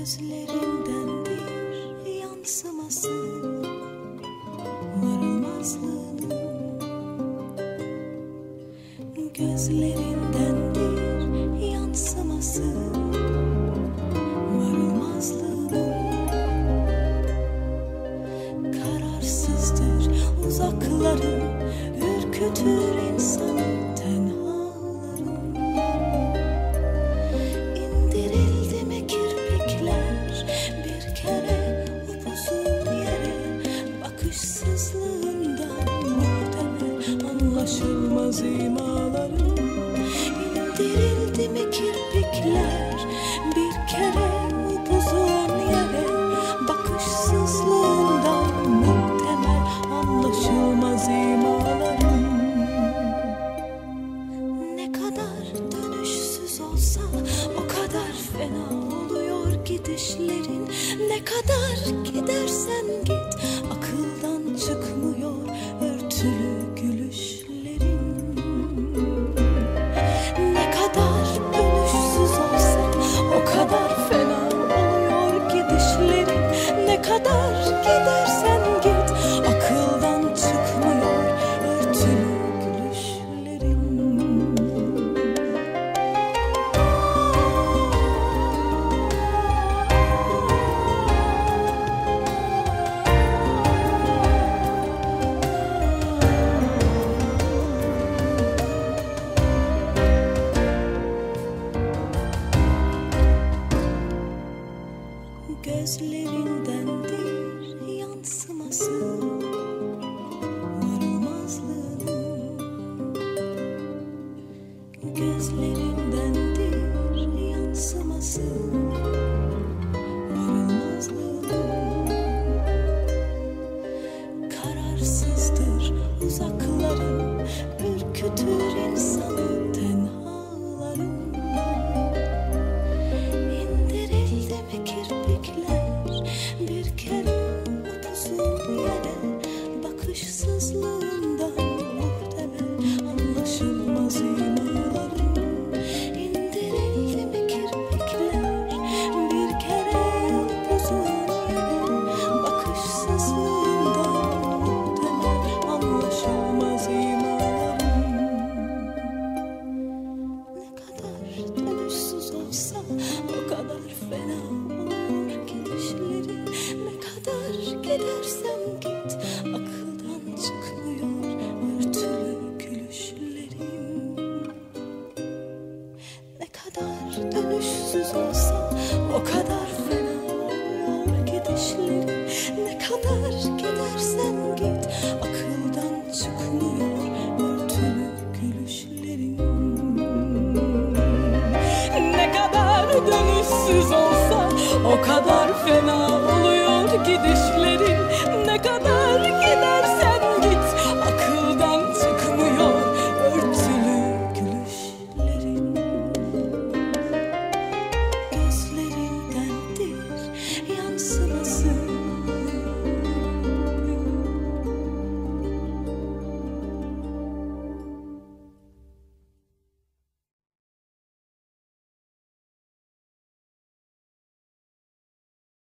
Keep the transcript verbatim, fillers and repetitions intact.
Gözlerindendir yansıması varılmazlığının. Gözlerindendir yansıması varılmazlığının. Kararsızdır uzakların, ürkütür insanı tenhaların. İndirildi mi kirpikler bir kere upuzun yere, bakışsızlığından muhtemel anlaşılmaz imaların. İndirildi mi kirpikler bir kere upuzun yere, bakışsızlığından muhtemel anlaşılmaz imaların. Ne kadar dönüşsüz olsa o kadar fena oluyor gidişlerin. Ne kadar gidersen git akıldan çıkmıyor örtülü gülüşlerin. Ne kadar dönüşsüz olsa o kadar fena oluyor gidişlerin. Ne kadar gidersen git akıldan çıkmıyor örtülü gülüşlerin. Gözlerindendir yansıması varılmazlığının. Gözlerindendir yansıması varılmazlığının. Kararsızdır uzakların, ürkütür insanı tenhaların. İndirildi mi kirpikler bir kere upuzun yere, bakışsızlığından muhtemel anlaşılmaz imaların. İndirildi mi kirpikler bir kere upuzun yere, bakışsızlığından muhtemel anlaşılmaz imaların. Ne kadar dönüşsüz olsa o kadar fena olur gidişlerin. Ne kadar gidersen git akıldan çıkmıyor örtülü gülüşlerin. Ne kadar dönüşsüz olsa o kadar fena oluyor gidişlerin. Ne kadar gidersen git akıldan çıkmıyor örtülü gülüşlerin. Ne kadar dönüşsüz olsa o kadar fena oluyor gidişlerin.